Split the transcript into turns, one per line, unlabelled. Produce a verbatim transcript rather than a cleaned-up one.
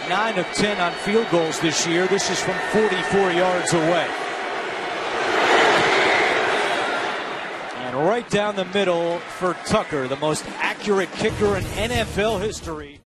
nine of ten on field goals this year. This is from forty-four yards away. And right down the middle for Tucker, the most accurate kicker in N F L history.